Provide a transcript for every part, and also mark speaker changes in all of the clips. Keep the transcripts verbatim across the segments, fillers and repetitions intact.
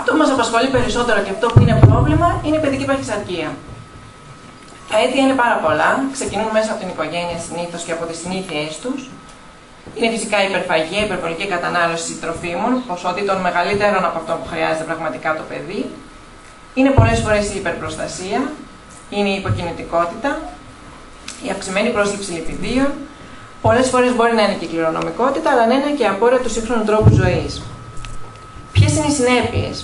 Speaker 1: Αυτό που μας απασχολεί περισσότερο και αυτό που είναι πρόβλημα είναι η παιδική παχυσαρκία. Τα αίτια είναι πάρα πολλά, ξεκινούν μέσα από την οικογένεια συνήθως και από τις συνήθειές τους. Είναι φυσικά η υπερφαγία, η υπερβολική κατανάλωση τροφίμων, ποσότητων μεγαλύτερων από αυτό που χρειάζεται πραγματικά το παιδί. Είναι πολλές φορές η υπερπροστασία, είναι η υποκινητικότητα, η αυξημένη πρόσληψη λιπιδίων. Πολλές φορές μπορεί να είναι και η κληρονομικότητα, αλλά να είναι και η απόρρεια του σύγχρονου τρόπου ζωής. Ποιες είναι οι συνέπειες?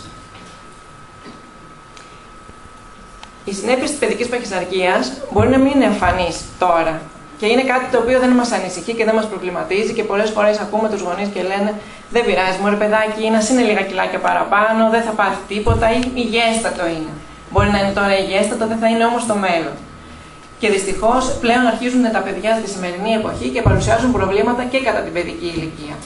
Speaker 1: Οι συνέπειες της παιδικής παχυσαρκίας μπορεί να μην είναι εμφανείς τώρα. Και είναι κάτι το οποίο δεν μας ανησυχεί και δεν μας προβληματίζει και πολλές φορές ακούμε τους γονείς και λένε δεν πειράζει, μωρέ παιδάκι, να είναι λίγα κιλάκια παραπάνω, δεν θα πάθει τίποτα ή υγιέστατο είναι. Μπορεί να είναι τώρα υγιέστατο, δεν θα είναι όμως το μέλλον. Και δυστυχώς πλέον αρχίζουν τα παιδιά στη σημερινή εποχή και παρουσιάζουν προβλήματα και κατά την παιδική ηλικία.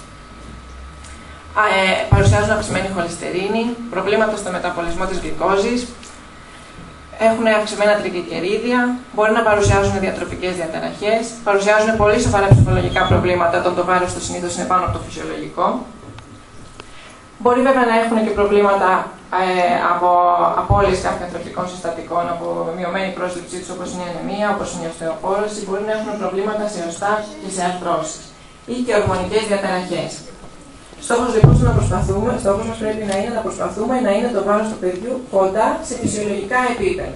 Speaker 1: Ε, παρουσιάζουν αυξημένη χολυστερίνη, προβλήματα στο μεταπολισμό της γλυκόζης, έχουν αυξημένα τριγλικερίδια, μπορεί να παρουσιάζουν διατροφικές διαταραχές, παρουσιάζουν πολύ σοβαρά ψυχολογικά προβλήματα όταν το βάρος του συνήθως είναι πάνω από το φυσιολογικό. Μπορεί βέβαια να έχουν και προβλήματα ε, από απώλειες κάποιων τροφικών συστατικών, από μειωμένη πρόσληψή τους όπως είναι η ανεμία, όπως είναι η οστεοπόρωση, μπορεί να έχουν προβλήματα σε οστά και σε αρθρώσεις ή και ορμονικές διαταραχές. Στόχος λοιπόν να προσπαθούμε, στόχος μας πρέπει να είναι να προσπαθούμε να είναι το βάρος του παιδιού κοντά σε φυσιολογικά επίπεδα.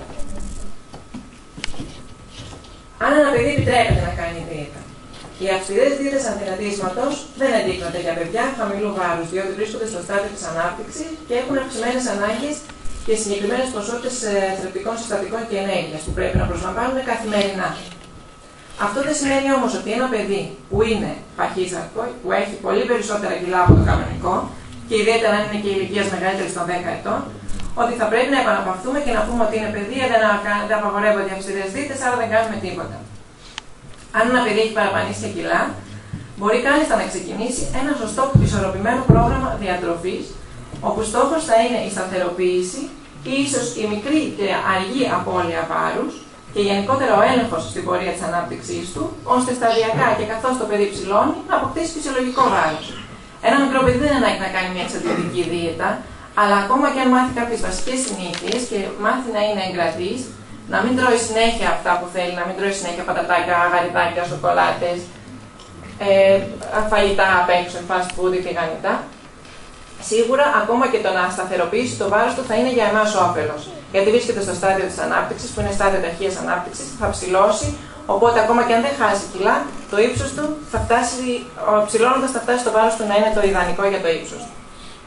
Speaker 1: Αν ένα παιδί επιτρέπεται να κάνει δίαιτα, οι αυστηρές δίαιτες ανθυρατίσματος δεν αντίκρονται για παιδιά χαμηλού βάρους, διότι βρίσκονται στο στάδιο της ανάπτυξης και έχουν αυξημένες ανάγκες και συγκεκριμένες ποσότητες θρεπτικών συστατικών και ενέργειας που πρέπει να προσλαμβάνουν καθημερινά. Αυτό δεν σημαίνει όμως ότι ένα παιδί που είναι παχύσαρκο, που έχει πολύ περισσότερα κιλά από το κανονικό, και ιδιαίτερα αν είναι και ηλικίας μεγαλύτερης των δέκα ετών, ότι θα πρέπει να επαναπαυθούμε και να πούμε ότι είναι παιδί, δεν, δεν απαγορεύονται οι αυστηρές δίαιτες, άρα δεν κάνουμε τίποτα. Αν ένα παιδί έχει παραπανήσει κιλά, μπορεί κάλλιστα να ξεκινήσει ένα σωστό ισορροπημένο πρόγραμμα διατροφής, όπου στόχος θα είναι η σταθεροποίηση ή ίσως η μικρή και αργή απώλεια βάρους και γενικότερα ο έλεγχος στην πορεία της ανάπτυξής του, ώστε σταδιακά και καθώς το παιδί ψηλώνει να αποκτήσει φυσιολογικό βάρος. Ένα μικρό παιδί δεν ανάγκη να κάνει μια εξαντλητική δίαιτα, αλλά ακόμα και αν μάθει κάποιες βασικές συνήθειες και μάθει να είναι εγκρατής, να μην τρώει συνέχεια αυτά που θέλει, να μην τρώει συνέχεια πατατάκια, γαριδάκια, σοκολάτες, ε, φαγητά απ' έξω, fast food ή τηγανιτά. Σίγουρα, ακόμα και το να σταθεροποιήσει το βάρος του θα είναι για εμάς όφελος. Γιατί βρίσκεται στο στάδιο της ανάπτυξης, που είναι στάδιο ταχείας ανάπτυξης, θα ψηλώσει, οπότε ακόμα και αν δεν χάσει κιλά, το ύψος του θα φτάσει, ψηλώνοντας θα φτάσει το βάρος του να είναι το ιδανικό για το ύψος του.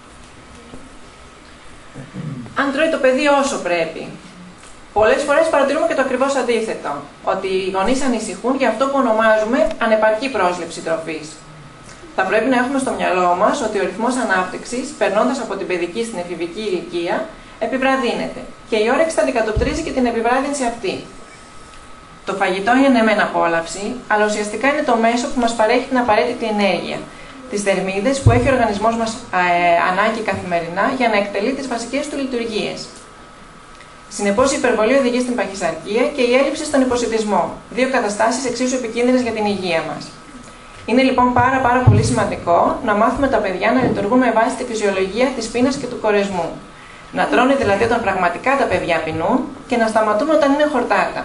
Speaker 1: Αν τρώει το παιδί όσο πρέπει. Πολλές φορές παρατηρούμε και το ακριβώς αντίθετο, ότι οι γονείς ανησυχούν για αυτό που ονομάζουμε ανεπαρκή πρόσληψη τροφής. Θα πρέπει να έχουμε στο μυαλό μας ότι ο ρυθμός ανάπτυξης, περνώντας από την παιδική στην εφηβική ηλικία, επιβραδύνεται και η όρεξη θα αντικατοπτρίζει και την επιβράδυνση αυτή. Το φαγητό είναι ναι μεν απόλαυση, αλλά ουσιαστικά είναι το μέσο που μας παρέχει την απαραίτητη ενέργεια, τις θερμίδες που έχει ο οργανισμός μας ε, ανάγκη καθημερινά για να εκτελεί τις βασικές του λειτουργίες. Συνεπώς, η υπερβολή οδηγεί στην παχυσαρκία και η έλλειψη στον υποσιτισμό, δύο καταστάσεις εξίσου επικίνδυνες για την υγεία μας. Είναι λοιπόν πάρα, πάρα πολύ σημαντικό να μάθουμε τα παιδιά να λειτουργούν με βάση τη φυσιολογία της πείνας και του κορεσμού. Να τρώνε δηλαδή όταν πραγματικά τα παιδιά πεινούν και να σταματούν όταν είναι χορτάτα.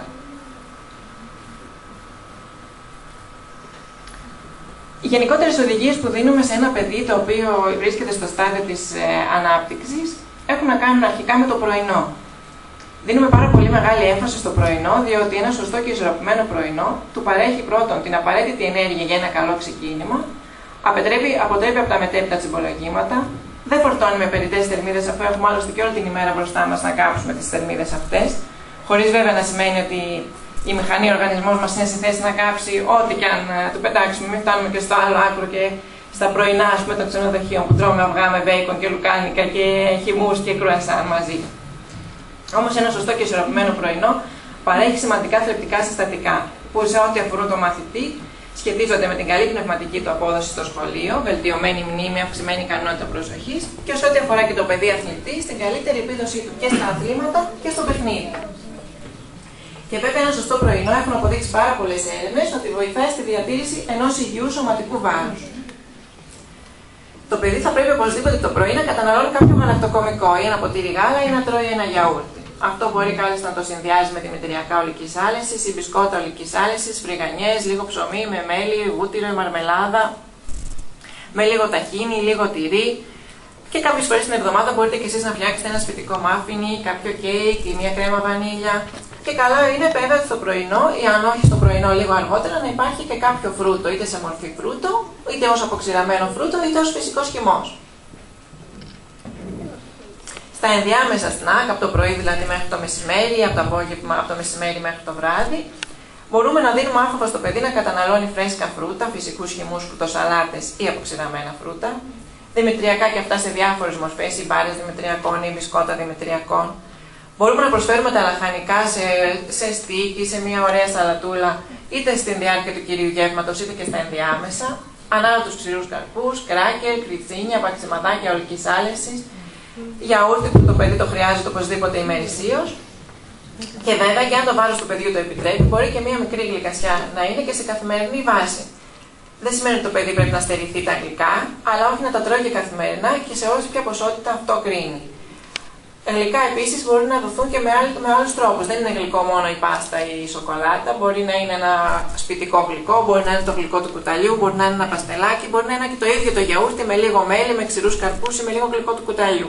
Speaker 1: Οι γενικότερες οδηγίες που δίνουμε σε ένα παιδί το οποίο βρίσκεται στο στάδιο της ε, ανάπτυξης έχουν να κάνουν αρχικά με το πρωινό. Δίνουμε πάρα πολύ μεγάλη έμφαση στο πρωινό, διότι ένα σωστό και ισορροπημένο πρωινό του παρέχει πρώτον την απαραίτητη ενέργεια για ένα καλό ξεκίνημα, αποτρέπει, αποτρέπει από τα μετέπειτα τσιμπολογήματα, δεν φορτώνει με περιττές θερμίδες, αφού έχουμε άλλωστε και όλη την ημέρα μπροστά μας να κάψουμε τις θερμίδες αυτές, χωρίς βέβαια να σημαίνει ότι η μηχανή, ο οργανισμός μας είναι σε θέση να κάψει ό,τι και αν του πετάξουμε. Μην φτάνουμε και στο άλλο άκρο και στα πρωινά, ας πούμε, των ξενοδοχείων που τρώμε αυγά με μπέικον και λουκάνικα και χυμούς και κρουασάν μαζί. Όμως ένα σωστό και ισορροπημένο πρωινό παρέχει σημαντικά θρεπτικά συστατικά, που σε ό,τι αφορούν το μαθητή σχετίζονται με την καλή πνευματική του απόδοση στο σχολείο, βελτιωμένη μνήμη, αυξημένη ικανότητα προσοχής και σε ό,τι αφορά και το παιδί αθλητή, στην καλύτερη επίδοσή του και στα αθλήματα και στο παιχνίδι. Και βέβαια, ένα σωστό πρωινό έχουν αποδείξει πάρα πολλές έρευνες ότι βοηθάει στη διατήρηση ενός υγιούς σωματικού βάρους. Το παιδί θα πρέπει οπωσδήποτε το πρωί να καταναλώνει κάποιο γαλακτοκομικό, ή ένα ποτήρι γάλα ή να τρώει ένα γιαούρτι. Αυτό μπορεί κάλλιστα να το συνδυάζει με δημητριακά ολικής άλεσης ή μπισκότα ολικής άλεσης, φρυγανιές, λίγο ψωμί με μέλι, βούτυρο ή μαρμελάδα, με λίγο ταχίνι, λίγο τυρί. Και κάποιες φορές την εβδομάδα μπορείτε και εσείς να φτιάξετε ένα σπιτικό μάφιν ή κάποιο κέικ ή μια κρέμα βανίλια. Και καλό είναι βέβαια στο πρωινό, ή αν όχι στο πρωινό, λίγο αργότερα, να υπάρχει και κάποιο φρούτο, είτε σε μορφή φρούτο, είτε ως αποξηραμένο φρούτο, είτε ως φυσικός χυμός. Στα ενδιάμεσα σνακ, από το πρωί δηλαδή μέχρι το μεσημέρι, από το απόγευμα, από το μεσημέρι μέχρι το βράδυ, μπορούμε να δίνουμε άφοβα στο παιδί να καταναλώνει φρέσκα φρούτα, φυσικούς χυμούς, φρουτοσαλάτες ή αποξηραμένα φρούτα. Δημητριακά και αυτά σε διάφορες μορφές, ή μπάρες δημητριακών ή μπισκότα δημητριακών. Μπορούμε να προσφέρουμε τα λαχανικά σε, σε στίκι, σε μια ωραία σαλατούλα, είτε στην διάρκεια του κυρίου γεύματος, είτε και στα ενδιάμεσα. Ανάλατους ξηρούς καρπούς, κράκερ, κριτσίνια, παξιματάκια ολικής άλεσης, γιαούρτι που το παιδί το χρειάζεται οπωσδήποτε ημερησίως. Και βέβαια, και αν το βάρος του παιδιού το επιτρέπει, μπορεί και μια μικρή γλυκασιά να είναι και σε καθημερινή βάση. Δεν σημαίνει ότι το παιδί πρέπει να στερηθεί τα γλυκά, αλλά όχι να τα τρώει και καθημερινά και σε όποια ποσότητα αυτό κρίνει. Γλυκά επίσης μπορεί να δοθούν και με, άλλ, με άλλους τρόπους. Δεν είναι γλυκό μόνο η πάστα ή η σοκολάτα. Μπορεί να είναι ένα σπιτικό γλυκό, μπορεί να είναι το γλυκό του κουταλιού, μπορεί να είναι ένα παστελάκι, μπορεί να είναι και το ίδιο το γιαούρτι με λίγο μέλι, με ξηρούς καρπούς ή με λίγο γλυκό του κουταλιού.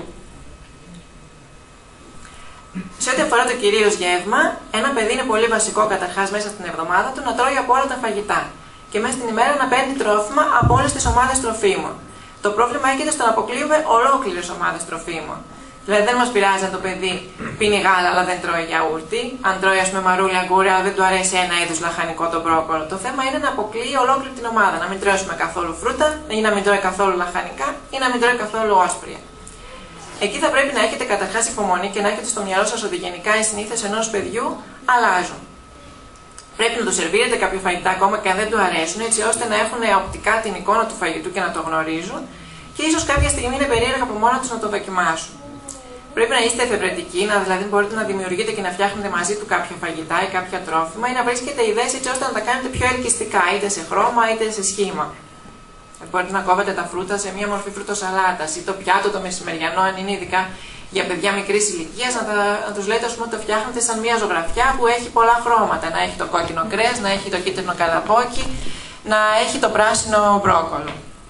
Speaker 1: Σε ό,τι αφορά το κυρίως γεύμα, ένα παιδί είναι πολύ βασικό καταρχάς μέσα στην εβδομάδα του να τρώει από όλα τα φαγητά. Και μέσα στην ημέρα να παίρνει τρόφιμα από όλες τις ομάδες τροφίμων. Το πρόβλημα έρχεται στο να αποκλείουμε ολόκληρες ομάδες τροφίμων. Δηλαδή δεν μας πειράζει αν το παιδί πίνει γάλα αλλά δεν τρώει γιαούρτι, αν τρώει ας πούμε μαρούλι αγκούρι αλλά δεν του αρέσει ένα είδους λαχανικό το μπρόκολο. Το θέμα είναι να αποκλείει ολόκληρη την ομάδα, να μην τρώμε καθόλου φρούτα ή να μην τρώει καθόλου λαχανικά ή να μην τρώει καθόλου όσπρια. Εκεί θα πρέπει να έχετε καταρχάς υπομονή και να έχετε στο μυαλό σας ότι γενικά οι συνήθειες ενός παιδιού αλλάζουν. Πρέπει να του σερβίρετε κάποια φαγητά ακόμα και αν δεν του αρέσουν, έτσι ώστε να έχουν οπτικά την εικόνα του φαγητού και να το γνωρίζουν και ίσως κάποια στιγμή είναι περίεργα από μόνα τους να το δοκιμάσουν. Πρέπει να είστε εφευρετικοί, να δηλαδή μπορείτε να δημιουργείτε και να φτιάχνετε μαζί του κάποια φαγητά ή κάποια τρόφιμα ή να βρίσκετε ιδέες έτσι ώστε να τα κάνετε πιο ελκυστικά, είτε σε χρώμα είτε σε σχήμα. Μπορείτε να κόβετε τα φρούτα σε μια μορφή φρουτοσαλάτας ή το πιάτο το μεσημεριανό, αν είναι ειδικά για παιδιά μικρής ηλικίας, να, να τους λέτε ότι το φτιάχνετε σαν μια ζωγραφιά που έχει πολλά χρώματα. Να έχει το κόκκινο κρέας, να έχει το κίτρινο καλαμπόκι, να έχει το πράσινο μπρόκολο.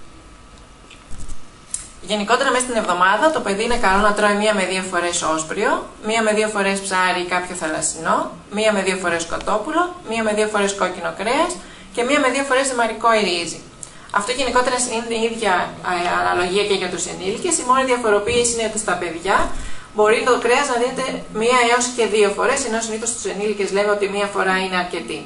Speaker 1: Γενικότερα μέσα στην εβδομάδα το παιδί είναι καλό να τρώει μία με δύο φορές όσπριο, μία με δύο φορές ψάρι ή κάποιο θαλασσινό, μία με δύο φορές κοτόπουλο, μία με δύο φορές κόκκινο κρέας και μία με δύο φορές ζυμαρικό ή ρύζι. Αυτό γενικότερα είναι η ίδια αναλογία και για τους ενήλικες. Η μόνη διαφοροποίηση είναι ότι στα παιδιά μπορεί το κρέας να δίνεται μία έως και δύο φορές, ενώ συνήθως στους ενήλικες λέμε ότι μία φορά είναι αρκετή.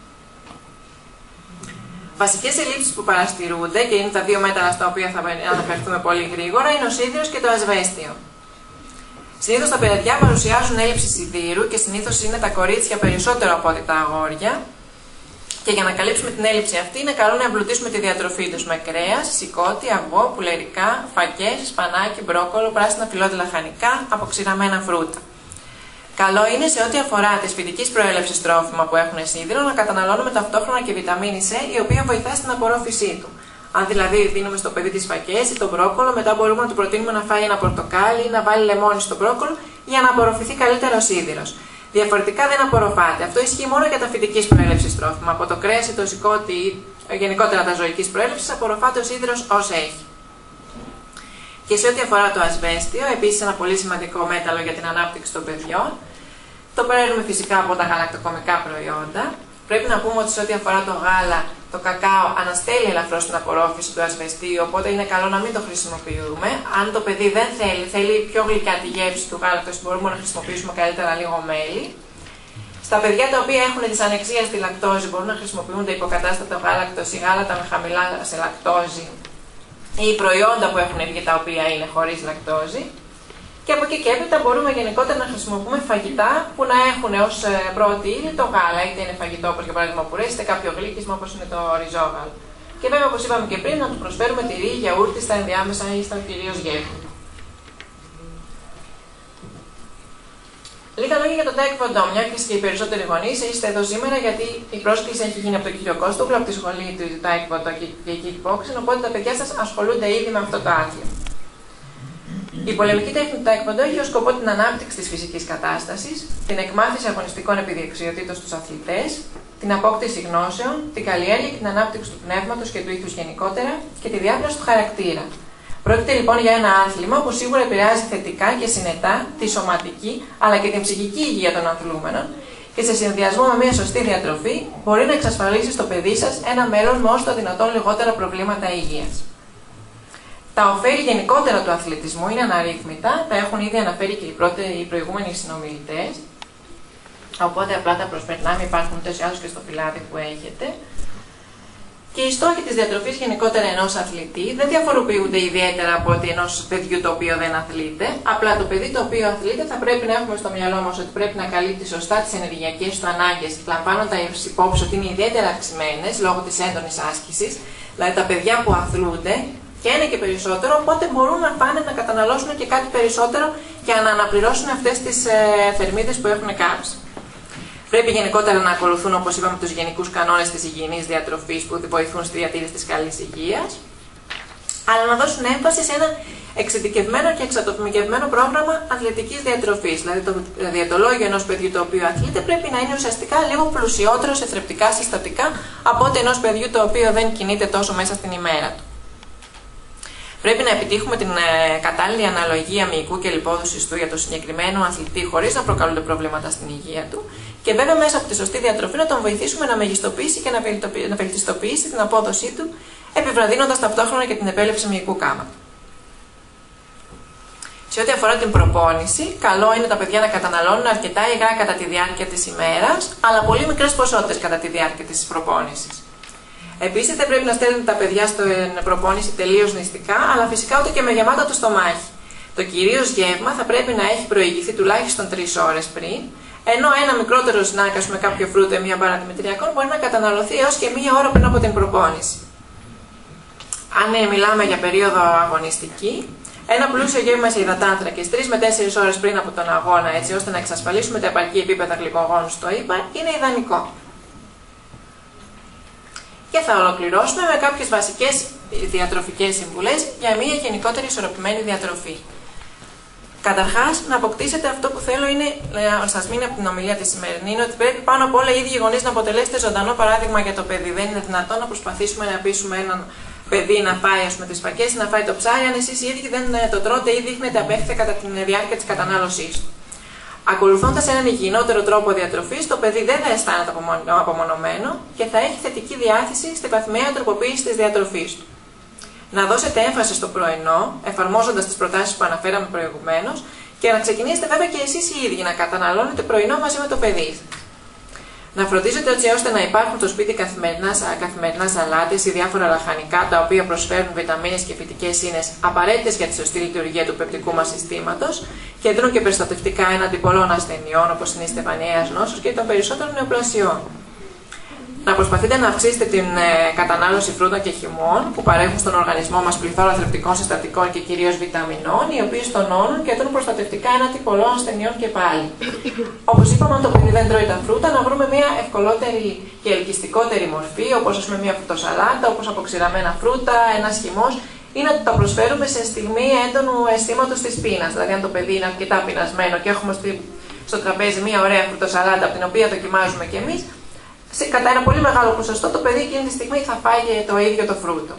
Speaker 1: Βασικές ελλείψεις που παρατηρούνται, και είναι τα δύο μέταλλα στα οποία θα αναφερθούμε πολύ γρήγορα, είναι ο σίδηρος και το ασβέστιο. Συνήθως τα παιδιά παρουσιάζουν έλλειψη σιδήρου και συνήθως είναι τα κορίτσια περισσότερο από ό,τι τα αγόρια. Και για να καλύψουμε την έλλειψη αυτή, είναι καλό να εμπλουτίσουμε τη διατροφή τους με κρέας, σηκώτη, αυγό, πουλερικά, φακές, σπανάκι, μπρόκολο, πράσινα φυλλώδη λαχανικά, αποξηραμένα φρούτα. Καλό είναι σε ό,τι αφορά τη φυτικής προέλευσης τρόφιμα που έχουν σίδηρο να καταναλώνουμε ταυτόχρονα και βιταμίνη C, η οποία βοηθά στην απορρόφησή του. Αν δηλαδή δίνουμε στο παιδί τις φακές ή το μπρόκολο, μετά μπορούμε να του προτείνουμε να φάει ένα πορτοκάλι ή να βάλει λεμόνι στο μπρόκολο για να απορροφηθεί καλύτερα ο σίδηρος. Διαφορετικά δεν απορροφάται. Αυτό ισχύει μόνο για τα φυτικής προέλευσης τρόφιμα. Από το κρέας ή το σηκώτη ή γενικότερα τα ζωικής προέλευσης απορροφάται ο σίδηρος όσο έχει. Και σε ό,τι αφορά το ασβέστιο, επίσης ένα πολύ σημαντικό μέταλλο για την ανάπτυξη των παιδιών, το παίρνουμε φυσικά από τα γαλακτοκομικά προϊόντα. Πρέπει να πούμε ότι σε ό,τι αφορά το γάλα, το κακάο αναστέλει ελαφρώς την απορρόφηση του ασβεστίου, οπότε είναι καλό να μην το χρησιμοποιούμε. Αν το παιδί δεν θέλει, θέλει πιο γλυκιά τη γεύση του γάλακτος, μπορούμε να χρησιμοποιήσουμε καλύτερα λίγο μέλι. Στα παιδιά τα οποία έχουν τις ανεξίες στη λακτόζη, μπορούν να χρησιμοποιούνται υποκατάστατο γάλακτος ή γάλατα με χαμηλά σε λακτόζη ή προϊόντα που έχουν βγει τα οποία είναι χωρίς λακτόζη. Και από εκεί και έπειτα μπορούμε γενικότερα να χρησιμοποιούμε φαγητά που να έχουν ως πρώτη ύλη το γάλα, είτε είναι φαγητό όπως για παράδειγμα πουρέ, είτε κάποιο γλύκισμα όπως είναι το ριζόγαλο. Και βέβαια, όπως είπαμε και πριν, να του προσφέρουμε τυρί, γιαούρτι στα ενδιάμεσα ή στα κυρίως γεύμα. Λίγα λόγια λέγει για το Taekwondo, μια και οι περισσότεροι γονείς είστε εδώ σήμερα γιατί η πρόσκληση έχει γίνει από τον κύριο Κώστογλου, από τη σχολή του Taekwondo και Kickboxing, οπότε τα παιδιά σας ασχολούνται ήδη με αυτό το άθλημα. Η πολεμική τέχνη του Taekwondo έχει ως σκοπό την ανάπτυξη της φυσικής κατάστασης, την εκμάθηση αγωνιστικών επιδεξιοτήτων στους αθλητές, την απόκτηση γνώσεων, την καλλιέργεια και την ανάπτυξη του πνεύματος και του ήθους γενικότερα και τη διάπλαση του χαρακτήρα. Πρόκειται λοιπόν για ένα άθλημα που σίγουρα επηρεάζει θετικά και συνετά τη σωματική αλλά και την ψυχική υγεία των αθλούμενων και σε συνδυασμό με μια σωστή διατροφή μπορεί να εξασφαλίσει στο παιδί σας ένα μέλλον με όσο το δυνατόν λιγότερα προβλήματα υγείας. Τα ωφέλη γενικότερα του αθλητισμού είναι αναρρύθμιτα, τα έχουν ήδη αναφέρει και οι, πρώτοι, οι προηγούμενοι συνομιλητές. Οπότε απλά τα προσπερνάμε, υπάρχουν ούτως ή άλλως και στο φυλάδι που έχετε. Και οι στόχοι της διατροφής γενικότερα ενός αθλητή δεν διαφοροποιούνται ιδιαίτερα από ότι ενός παιδιού το οποίο δεν αθλείται. Απλά το παιδί το οποίο αθλείται θα πρέπει να έχουμε στο μυαλό μας ότι πρέπει να καλύπτει σωστά τις ενεργειακές του ανάγκες, λαμβάνοντας υπόψη ότι είναι ιδιαίτερα αυξημένες λόγω της έντονης άσκησης. Δηλαδή τα παιδιά που αθλούνται και είναι και περισσότερο, οπότε μπορούν να πάνε να καταναλώσουν και κάτι περισσότερο για να αναπληρώσουν αυτές τις ε, θερμίδες που έχουν κάψει. Πρέπει γενικότερα να ακολουθούν, όπως είπαμε, τους γενικούς κανόνες της υγιεινής διατροφής που βοηθούν στη διατήρηση της καλής υγείας, αλλά να δώσουν έμφαση σε ένα εξειδικευμένο και εξατομικευμένο πρόγραμμα αθλητικής διατροφής. Δηλαδή, το διαιτολόγιο ενός παιδιού το οποίο αθλείται πρέπει να είναι ουσιαστικά λίγο πλουσιότερο σε θρεπτικά συστατικά από ότι ενός παιδιού το οποίο δεν κινείται τόσο μέσα στην ημέρα του. Πρέπει να επιτύχουμε την ε, κατάλληλη αναλογία μυϊκού και λιπόδουσης του για το συγκεκριμένο αθλητή χωρίς να προκαλούνται προβλήματα στην υγεία του και βέβαια μέσα από τη σωστή διατροφή να τον βοηθήσουμε να μεγιστοποιήσει και να βελτιστοποιήσει την απόδοσή του, επιβραδύνοντας ταυτόχρονα και την επέλευση μυϊκού κάματο. Σε ό,τι αφορά την προπόνηση, καλό είναι τα παιδιά να καταναλώνουν αρκετά υγρά κατά τη διάρκεια της ημέρας, αλλά πολύ μικρές ποσότητες κατά τη διάρκεια της προπόνησης. Επίσης, δεν πρέπει να στέλνουν τα παιδιά στην προπόνηση τελείως νηστικά, αλλά φυσικά ούτε και με γεμάτο το στομάχι. Το κυρίως γεύμα θα πρέπει να έχει προηγηθεί τουλάχιστον τρεις ώρες πριν, ενώ ένα μικρότερο σνακ, ας πούμε κάποιο φρούτο ή μία μπάρα δημητριακών, μπορεί να καταναλωθεί έως και μία ώρα πριν από την προπόνηση. Αν μιλάμε για περίοδο αγωνιστική, ένα πλούσιο γεύμα σε υδατάνθρακες τρεις με τέσσερις ώρες πριν από τον αγώνα, έτσι ώστε να εξασφαλίσουμε τα επαρκή επίπεδα γλυκογόνου στο ύπα, είναι ιδανικό. Και θα ολοκληρώσουμε με κάποιες βασικές διατροφικές συμβουλές για μια γενικότερη ισορροπημένη διατροφή. Καταρχάς, να αποκτήσετε αυτό που θέλω είναι, να σας μείνει από την ομιλία τη σημερινή, είναι ότι πρέπει πάνω απ' όλα οι ίδιοι γονείς να αποτελέσετε ζωντανό παράδειγμα για το παιδί. Δεν είναι δυνατόν να προσπαθήσουμε να πείσουμε έναν παιδί να φάει, ας πούμε, τις φακές ή να φάει το ψάρι, αν εσείς οι ίδιοι δεν το τρώτε ή δείχνετε απέχθεια κατά τη διάρκεια της κατανάλωσής του. Ακολουθώντας έναν υγιεινότερο τρόπο διατροφής, το παιδί δεν θα αισθάνεται απομονωμένο και θα έχει θετική διάθεση στην καθημερινή τροποποίηση της διατροφής του. Να δώσετε έμφαση στο πρωινό, εφαρμόζοντας τις προτάσεις που αναφέραμε προηγουμένως, και να ξεκινήσετε βέβαια και εσείς οι ίδιοι να καταναλώνετε πρωινό μαζί με το παιδί. Να φροντίζετε έτσι ώστε να υπάρχουν στο σπίτι καθημερινά, καθημερινά σαλάτες ή διάφορα λαχανικά τα οποία προσφέρουν βιταμίνες και φυτικές ίνες απαραίτητες για τη σωστή λειτουργία του πεπτικού μας συστήματος και δίνουν και προστατευτικά έναντι πολλών ασθενειών όπως είναι η στεφανιαίας νόσος και των περισσότερων νεοπλασιών. Να προσπαθείτε να αυξήσετε την ε, κατανάλωση φρούτων και χυμών που παρέχουν στον οργανισμό μας πληθώρα θρεπτικών συστατικών και κυρίως βιταμινών, οι οποίες τονώνουν και δίνουν προστατευτικά έναντι πολλών ασθενειών και πάλι. Όπως είπαμε, αν το παιδί δεν τρώει τα φρούτα, να βρούμε μια ευκολότερη και ελκυστικότερη μορφή, όπως ας πούμε μια φρουτοσαλάτα, όπως αποξηραμένα φρούτα, ένας χυμός, ή να τα προσφέρουμε σε στιγμή έντονου αισθήματος της πείνας. Δηλαδή, αν το παιδί είναι αρκετά πεινασμένο και έχουμε στο τραπέζι μια ωραία φρουτοσαλάτα από την οποία δοκιμάζουμε κι εμείς. Σε, κατά ένα πολύ μεγάλο ποσοστό το παιδί εκείνη τη στιγμή θα φάει το ίδιο το φρούτο.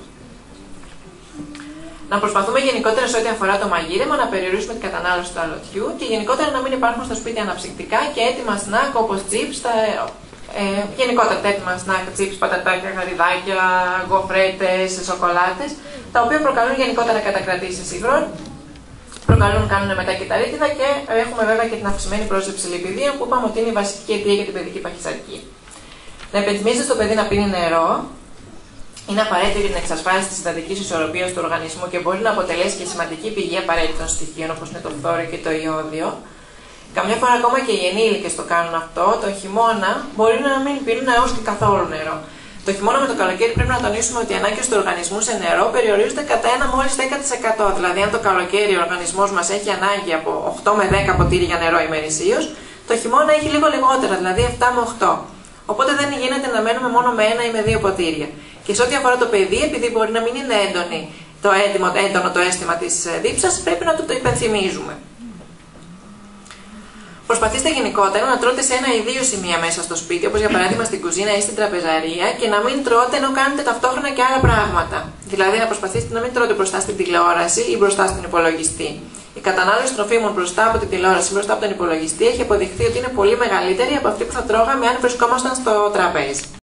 Speaker 1: Να προσπαθούμε γενικότερα σε ό,τι αφορά το μαγείρεμα να περιορίσουμε την κατανάλωση του αλωτιού και γενικότερα να μην υπάρχουν στο σπίτι αναψυκτικά και έτοιμα σνακ όπως chips, τα, ε, γενικότερα τα έτοιμα σνακ, chips, πατατάκια, γαριδάκια, γοφρέτες, σοκολάτες, τα οποία προκαλούν γενικότερα κατακρατήσεις υγρών, προκαλούν, κάνουν μετά και τα ρίτιδα και έχουμε βέβαια και την αυξημένη πρόσληψη λιπιδίων που είπαμε ότι είναι η βασική αιτία για την παιδική παχυσαρκία. Να υπενθυμίζετε στο παιδί να πίνει νερό. Είναι απαραίτητο για την εξασφάλιση της συντατικής ισορροπίας του οργανισμού και μπορεί να αποτελέσει και σημαντική πηγή απαραίτητων στοιχείων όπως είναι το φθόριο και το ιόδιο. Καμιά φορά ακόμα και οι ενήλικες το κάνουν αυτό. Το χειμώνα μπορεί να μην πίνουν έως και καθόλου νερό. Το χειμώνα με το καλοκαίρι πρέπει να τονίσουμε ότι οι ανάγκες του οργανισμού σε νερό περιορίζονται κατά ένα μόλις δέκα τοις εκατό. Δηλαδή, αν το καλοκαίρι ο οργανισμός μας έχει ανάγκη από οκτώ με δέκα ποτήρια νερό ημερησίως, το Το χειμώνα έχει λίγο λιγότερα, δηλαδή επτά με οκτώ. Οπότε δεν γίνεται να μένουμε μόνο με ένα ή με δύο ποτήρια. Και σε ό,τι αφορά το παιδί, επειδή μπορεί να μην είναι έντονη, το έντιμο, έντονο το αίσθημα της δίψας, πρέπει να του το υπενθυμίζουμε. Προσπαθήστε γενικότερα να τρώτε σε ένα ή δύο σημεία μέσα στο σπίτι, όπως για παράδειγμα στην κουζίνα ή στην τραπεζαρία, και να μην τρώτε ενώ κάνετε ταυτόχρονα και άλλα πράγματα. Δηλαδή να προσπαθήσετε να μην τρώτε μπροστά στην τηλεόραση ή μπροστά στον υπολογιστή. Η κατανάλωση τροφίμων μπροστά από την τηλεόραση ή μπροστά από τον υπολογιστή έχει αποδειχθεί ότι είναι πολύ μεγαλύτερη από αυτή που θα τρώγαμε αν βρισκόμασταν στο τραπέζι.